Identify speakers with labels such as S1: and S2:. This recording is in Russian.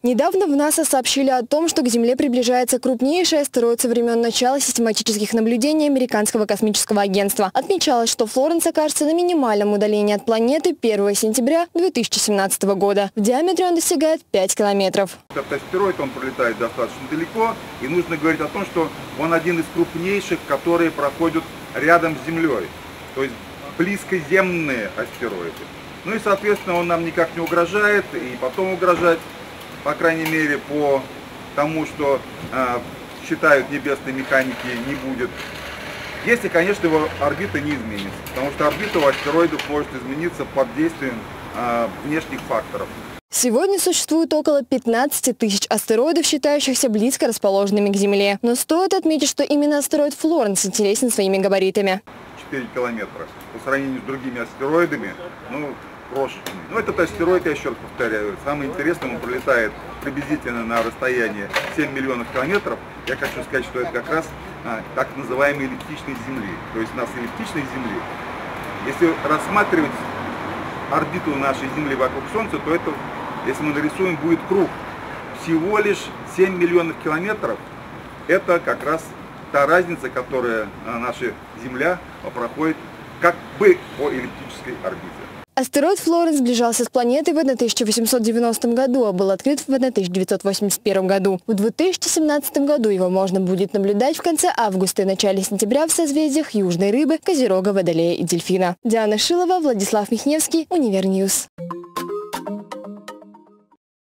S1: Недавно в НАСА сообщили о том, что к Земле приближается крупнейший астероид со времен начала систематических наблюдений Американского космического агентства. Отмечалось, что Флоренс окажется на минимальном удалении от планеты 1 сентября 2017 года. В диаметре он достигает 5 километров.
S2: Этот астероид, он пролетает достаточно далеко, и нужно говорить о том, что он один из крупнейших, которые проходят рядом с Землей, то есть близкоземные астероиды. Ну и, соответственно, он нам никак не угрожает, и потом угрожать, по крайней мере, по тому, что считают небесные механики, не будет. Если, конечно, его орбита не изменится, потому что орбита у астероидов может измениться под действием внешних факторов.
S1: Сегодня существует около 15 тысяч астероидов, считающихся близко расположенными к Земле. Но стоит отметить, что именно астероид Флоренс интересен своими габаритами.
S2: 4 километра. По сравнению с другими астероидами, крошечный. Но этот астероид, я еще раз повторяю, самое интересное, он пролетает приблизительно на расстояние 7 миллионов километров. Я хочу сказать, что это как раз так называемый эллиптичной Земли. То есть у нас эллиптичной Земли. Если рассматривать орбиту нашей Земли вокруг Солнца, то это, если мы нарисуем, будет круг. Всего лишь 7 миллионов километров. Это как раз та разница, которая наша Земля проходит как бы по эллиптической орбите.
S1: Астероид Флоренс сближался с планетой в 1890 году, а был открыт в 1981 году. В 2017 году его можно будет наблюдать в конце августа и начале сентября в созвездиях Южной Рыбы, Козерога, Водолея и Дельфина. Диана Шилова, Владислав Михневский, Универньюз.